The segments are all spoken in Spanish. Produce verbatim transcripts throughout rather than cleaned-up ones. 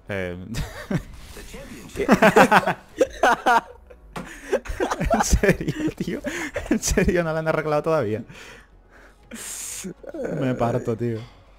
Eh... ¿Qué? ¿En serio, tío? ¿En serio no la han arreglado todavía? Me parto, tío.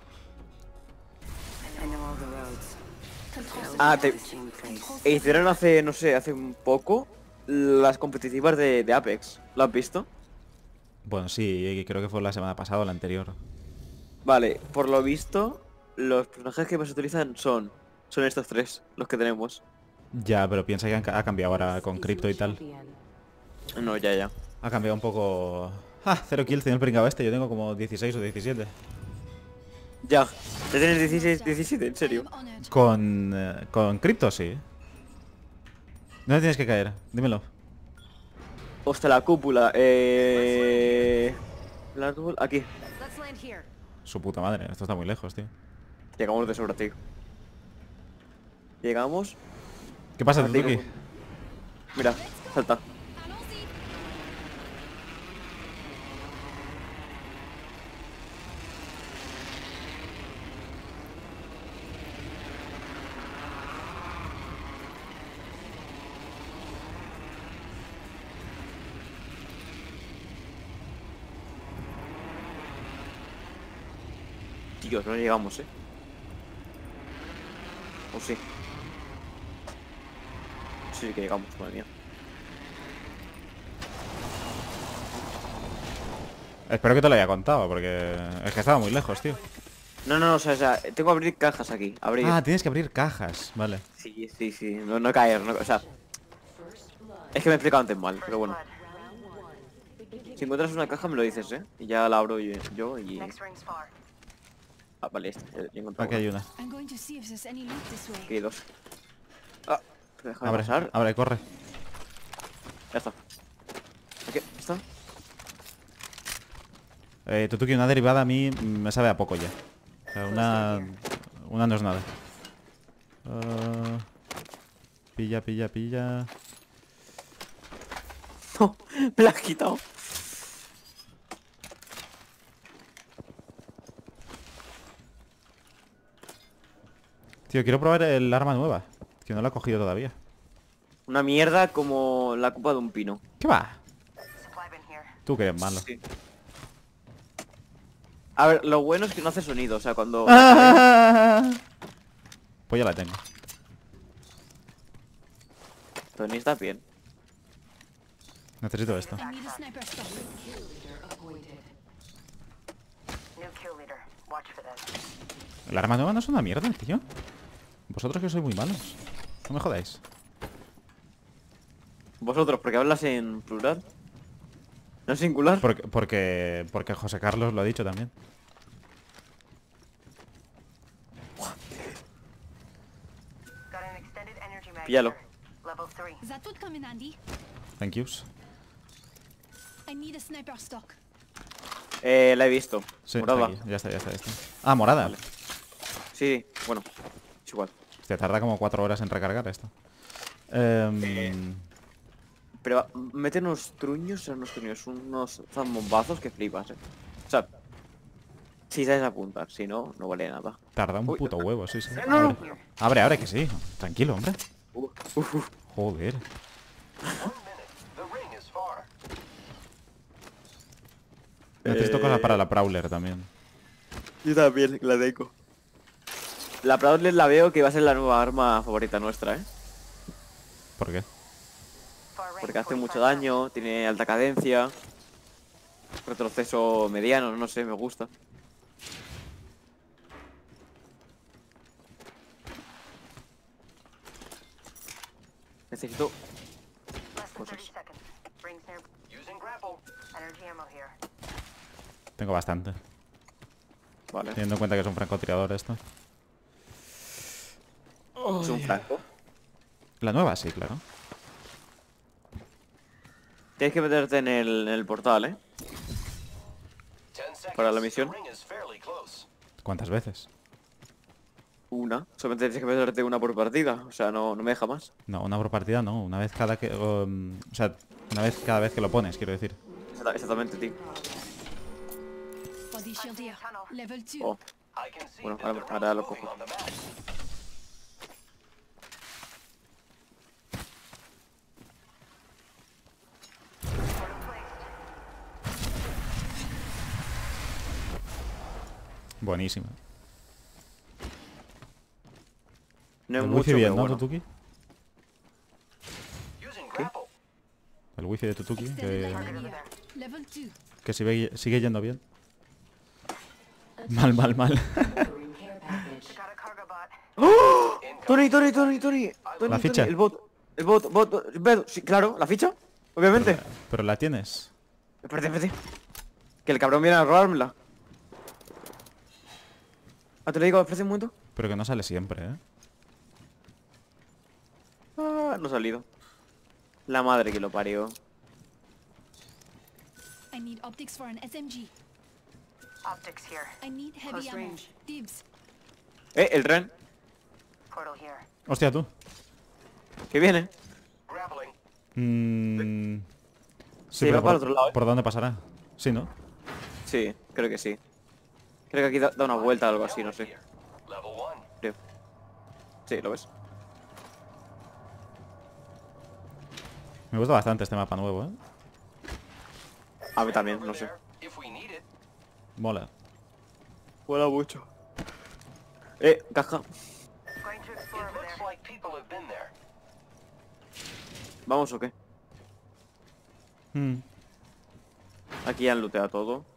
Ah, te... hicieron hace, no sé, hace un poco las competitivas de, de Apex. ¿Lo has visto? Bueno, sí, creo que fue la semana pasada o la anterior. Vale, por lo visto, los personajes que más se utilizan son, son estos tres, los que tenemos. Ya, pero piensa que han ca- ha cambiado ahora con cripto y tal. No, ya, ya. Ha cambiado un poco... Ah, cero kills tiene el pringao este. Yo tengo como dieciséis o diecisiete. Ya. ¿Ya tienes dieciséis, diecisiete? ¿En serio? Con... eh, con cripto, sí. ¿Dónde tienes que caer? Dímelo. Hostia, la cúpula. Eh... el árbol, aquí. Su puta madre, esto está muy lejos, tío. Llegamos de sobra, tío. Llegamos. ¿Qué pasa, Ahora te Tutuki? digo- Mira, salta. Tío, no llegamos, eh. O sí. Sí que llegamos, madre mía. Espero que te lo haya contado, porque es que estaba muy lejos, tío. No, no, no, o sea, o sea, tengo que abrir cajas aquí. Abrir. Ah, tienes que abrir cajas, vale. Sí, sí, sí. No, no caer, no, o sea. Es que me he explicado antes mal, pero bueno. Si encuentras una caja me lo dices, eh. Y ya la abro yo, yo y. Ah, vale, esta. Ya he encontrado Aquí hay una. una. Aquí hay dos. Ah, déjame Abre, pasar. abre, corre. Ya está. Aquí, está. Eh, Tutuki, una derivada a mí me sabe a poco ya. O sea, una... Una no es nada. Ah, pilla, pilla, pilla. No, me la has quitado. Tío, quiero probar el arma nueva. Que no la he cogido todavía. Una mierda como la copa de un pino. ¿Qué va? Tú que eres malo. Sí. A ver, lo bueno es que no hace sonido, o sea, cuando... Pues ya la tengo. Tony está bien. Necesito esto. El arma nueva no es una mierda, tío. Vosotros que sois muy malos. No me jodáis. Vosotros, porque hablas en plural. No en singular. Porque, porque, porque José Carlos lo ha dicho también. Píllalo. Thank yous. Eh, la he visto. Sí, Morada. aquí. Ya está, ya está, ya está. Ah, morada. Vale. Sí, bueno. Es igual. Hostia, tarda como cuatro horas en recargar esto. Em, Pero mete unos truños, o sea, unos truños, unos zambombazos que flipas, eh. O sea, si sabes apuntar, si no, no vale nada. tarda un Uy. puto huevo, sí, sí. No, no. Abre, abre, abre, que sí. Tranquilo, hombre. Uf, uf, uf. Joder. Necesito Eh, cosas para la Prowler también. Yo también, la deco. La Prowler la veo que va a ser la nueva arma favorita nuestra, eh. ¿Por qué? Porque hace mucho daño, tiene alta cadencia, retroceso mediano, no sé, me gusta. Necesito cosas. Tengo bastante. Vale. Teniendo en cuenta que es un francotirador esto. Es un franco. La nueva, sí, claro. Tienes que meterte en el, en el portal, eh. Para la misión. ¿Cuántas veces? Una. Solamente tienes que meterte una por partida. O sea, no, no me deja más. No, una por partida no. Una vez cada que... um, o sea, una vez cada vez que lo pones, quiero decir. Exacta- Exactamente, tío. Oh. Bueno, ahora, ahora lo cojo. Buenísima. No es El mucho, wifi bien, pero ¿no, bueno. Tutuki? El wifi de Tutuki, que, que sigue, sigue yendo bien. Mal, mal, mal. ¡Oh! Tony, Tony, Tony, Tony. Tony, ¿La ficha? Tony, el bot. El bot, bot, bot, bot. Sí, claro, la ficha. Obviamente. Pero, pero la tienes. Espérate, espérate. Que el cabrón viene a robármela. Ah, te lo digo, espérate un momento. Pero que no sale siempre, ¿eh? Ah, no ha salido. La madre que lo parió. I need optics for an S M G. Optics here. I need heavy Close ammo. range. Dibs. Eh, el Ren. Portal here. Hostia, tú. Que viene. Mm... Sí, pero va para el otro lado, ¿eh? ¿por dónde pasará? Sí, ¿no? Sí, creo que sí. Creo que aquí da, da una vuelta o algo así, no sé. Creo. Sí, ¿lo ves? Me gusta bastante este mapa nuevo, ¿eh? A mí también, no sé. Mola. Mola mucho. Eh, caja. Going to explore over there. ¿Vamos o qué? Mm. Aquí han looteado todo.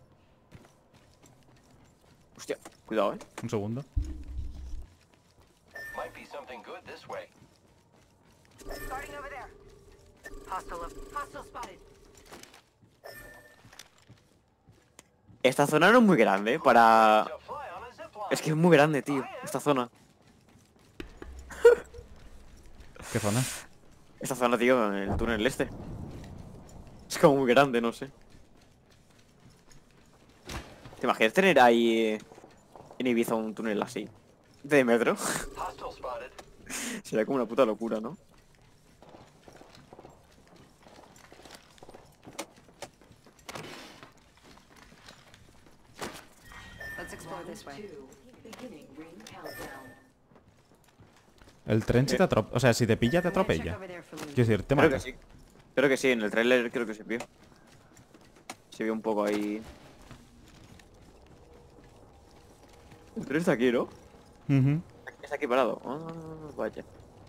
Hostia, cuidado, eh. Un segundo. Starting over there. Hostile up. Hostile spotted. Esta zona no es muy grande, ¿eh? Para... Es que es muy grande, tío. Esta zona. ¿Qué zona? Esta zona, tío, el túnel este. Es como muy grande, no sé. ¿Te imaginas tener ahí eh, en Ibiza un túnel así? De metro. Sería como una puta locura, ¿no? Let's explore this way. El tren si te atropella. O sea, si te pilla, te I'm gonna check atropella. over there for loot. Quiero decir, te Creo mata. que sí. Creo que sí, en el trailer creo que se vio. Se vio un poco ahí. El tren está aquí, ¿no? Ujú. Está aquí parado. Ah, vaya.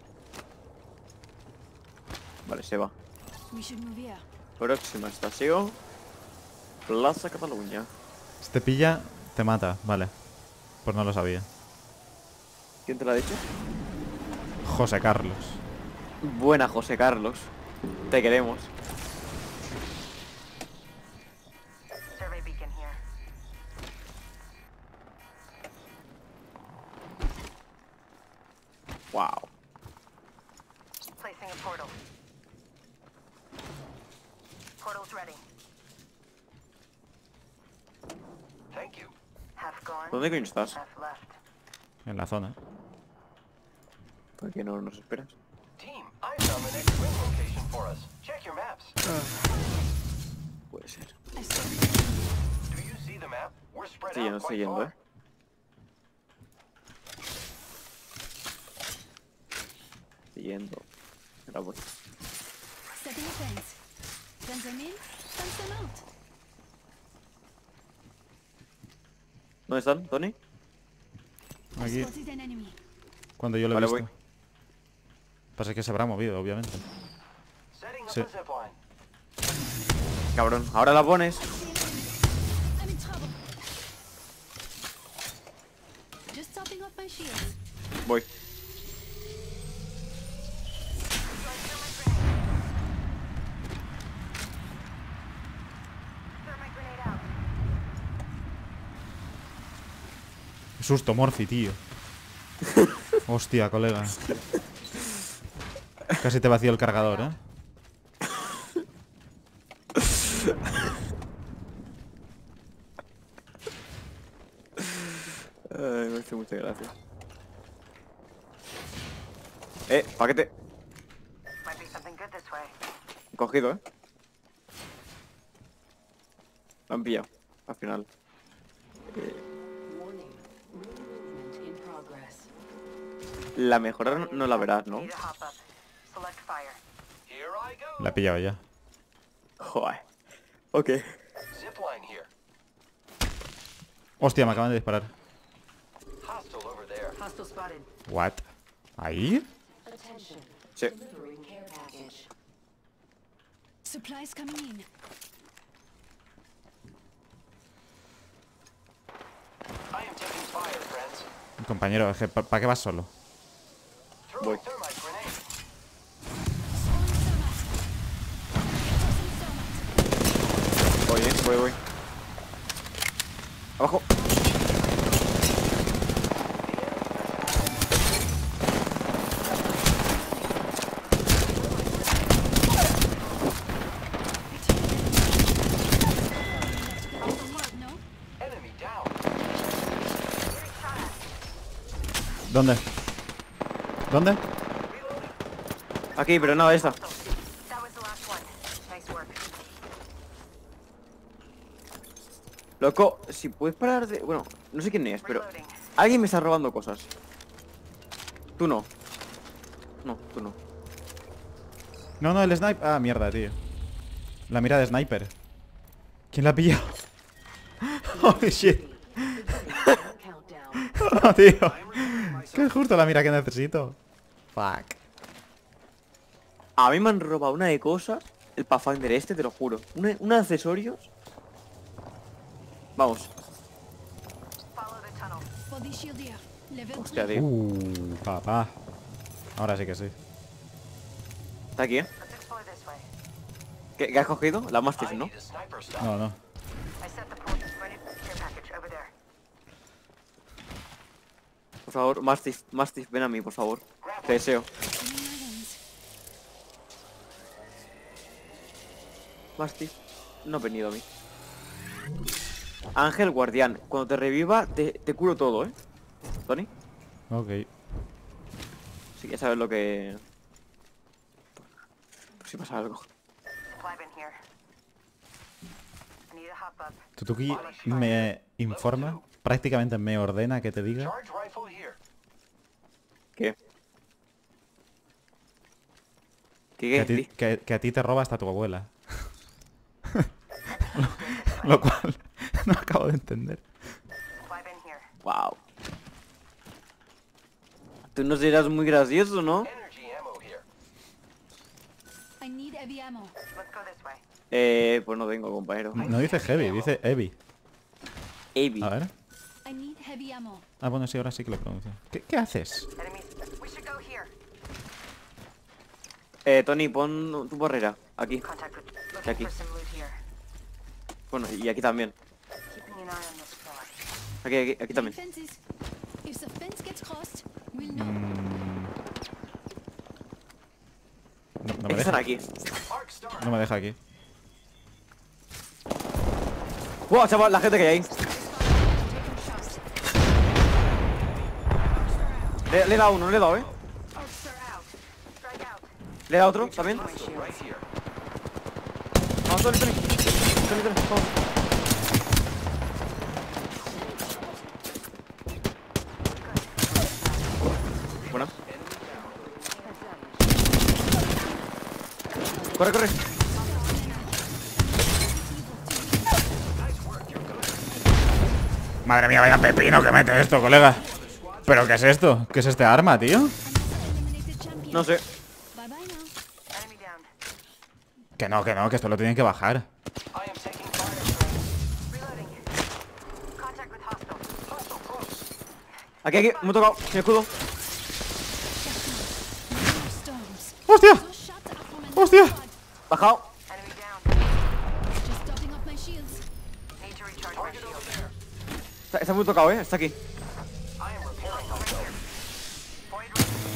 Vale, se va. We should move here. Próxima estación. Plaza Cataluña. Si te pilla, te mata. Vale. Pues no lo sabía. ¿Quién te lo ha dicho? José Carlos. Buena, José Carlos. Te queremos. Survey beacon here. Wow. Placing a portal. Portal's ready. Half gone. ¿Dónde coño estás? Half left. En la zona. ¿Por qué no nos esperas? Puede ser. I saw Sí, yo no estoy yendo, eh. Estoy yendo. Era bueno. setting a fence. Fence them in, fence them out. ¿Dónde están, Tony? Aquí, Spotted an enemy. cuando yo lo he Vale, visto. voy. Pasa que se habrá movido, obviamente. Sí. Cabrón, ahora la pones. I'm in trouble. Just topping off my shields. Voy. Thermite grenade out. Qué susto, Morphy, tío. Hostia, colega. Casi te vació el cargador, ¿eh? Ay, me hace mucha gracia. Eh, paquete. Might be something good this way. Cogido, eh. Lo han pillado. Al final. La mejora no, no la verás, ¿no? Need a hop up. Select fire. La he pillado ya. Joder. Ok. Hostia, me acaban de disparar. What? ¿Ahí? Sí. Supplies coming in. Compañero, ¿para qué vas solo? Voy. Voy, eh. Voy, voy. Abajo. No? ¿Dónde? ¿Dónde? Aquí, pero no, esta. That was the last one. Nice work. Loco, si puedes parar de... Bueno, no sé quién es, pero... Reloading. Alguien me está robando cosas. Tú no. No, tú no. No, no, el sniper. Ah, mierda, tío. La mira de sniper. ¿Quién la ha pillado? Holy shit. Oh, tío. Que es justo la mira que necesito. Fuck. A mí me han robado una de cosas. El Pathfinder este, te lo juro. Una, unos accesorios. Vamos. Follow the tunnel. Body shield here. Level Hostia, three. tío. Uh, papá. Ahora sí que sí. Está aquí, eh. Let's explore this way. ¿Qué, qué has cogido? La Mastiff, ¿no? No, no. I set the port. Ready? Care package over there. Por favor, Mastiff, Mastiff, ven a mí, por favor. Te deseo. In my hands. Mastiff, no ha venido a mí. Ángel Guardián. Cuando te reviva, te, te curo todo, ¿eh? Tony. Ok. Si ya sabes lo que... Por si pasa algo. Supply bin here. I need a hop up. Tutuki me informa, prácticamente me ordena que te diga ¿Qué? ¿Qué, que a qué? ti, que, que a ti te roba hasta tu abuela. lo, lo cual no acabo de entender. Supply bin here. Wow. Tú no serás muy gracioso, ¿no? I need heavy ammo. Let's go this way. Eh, pues no tengo, compañero. No dice heavy, dice heavy. Avi. A ver. I need heavy ammo. Ah, bueno, sí, ahora sí que lo pronuncio. ¿Qué, qué haces? Enemies. We should go here. Eh, Tony, pon tu barrera. Aquí. Contact with. Looking Aquí. for some loot here. Bueno, y aquí también. Keeping an eye on this spot. Aquí, aquí, aquí también. Fences. If the fence gets crossed, we'll know. Mm. No, no Es me que están deja. aquí. No me deja aquí. ¡Wow, chaval! La gente que hay ahí. Le, le he dado uno, le he dado, ¿eh? Arcs are out. Strike out. Le he dado otro, también. My shields. Vamos, Tony, Tony. Tony, Tony, vamos. Buena. Corre, corre. Madre mía, vaya pepino que mete esto, colega. ¿Pero qué es esto? ¿Qué es este arma, tío? Eliminated champion. No sé. Bye bye now. Enemy down. Que no, que no, que esto lo tienen que bajar. Reloading. Contact with hostile. Aquí, aquí. Me he tocado. Sin escudo. More storms. ¡Hostia! Those shots are from an ¡Hostia! squad. Bajado. Enemy down. Just topping up my shields. Need to recharge my shield. Está, está muy tocado, ¿eh? Está aquí. Void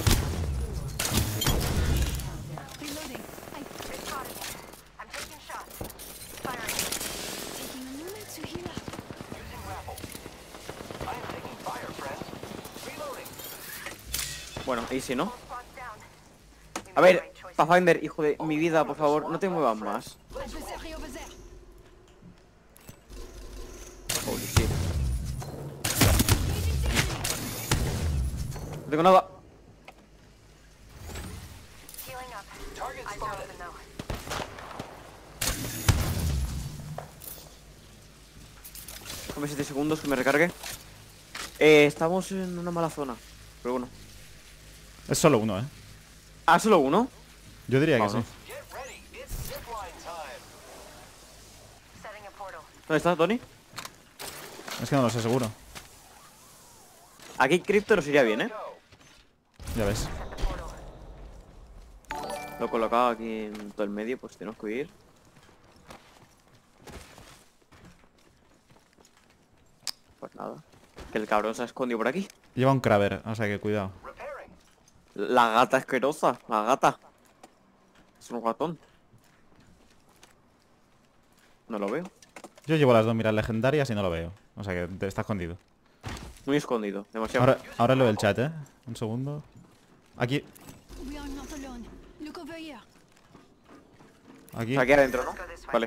Reloading. I They spotted me. I'm taking shots. Firing. taking a moment to heal up. Bueno, easy, ¿no? Spots down. We A made the ver, right choice. Pathfinder, hijo de mi vida, por favor, no te muevas más. Adversary over there. Holy shit. No tengo nada. Healing up. Eyes are open though. Dame siete segundos que me recargue. Eh, estamos en una mala zona. Pero bueno. Es solo uno, ¿eh? Ah, solo uno. Yo diría que Vamos. sí. Setting a portal. ¿Dónde está, Tony? Es que no lo sé seguro. Aquí Crypto nos iría bien, ¿eh? Ya ves. Set the portal. Lo he colocado aquí en todo el medio, pues tenemos que ir. Pues nada. Que el cabrón se ha escondido por aquí. Lleva un Kraber, o sea que cuidado. La gata asquerosa, la gata. Es un ratón. No lo veo. Yo llevo las dos miras legendarias y no lo veo. O sea que te- está escondido. Muy escondido, demasiado. Ahora, ahora lo del chat, ¿eh? Un segundo. Aquí, We are not alone. Look over here. aquí. Aquí adentro, ¿no? Vale.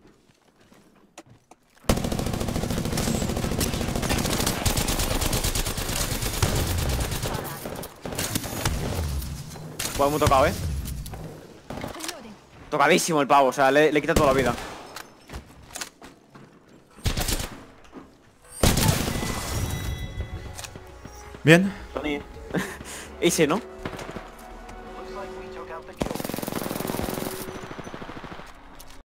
Pues muy tocado, ¿eh? Reloading. Tocadísimo el pavo, o sea, le, le quita toda la vida. Bien. Tony. Ese, ¿no?